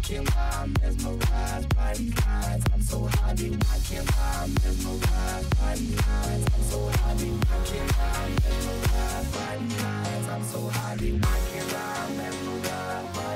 can't lie, I'm mesmerized by these lines. I'm so high, dude, I can't lie, I'm mesmerized by these lines. I'm so high, dude, I can't lie, I'm mesmerized by these lines. I'm so high, dude, I can't lie, I'm mesmerized by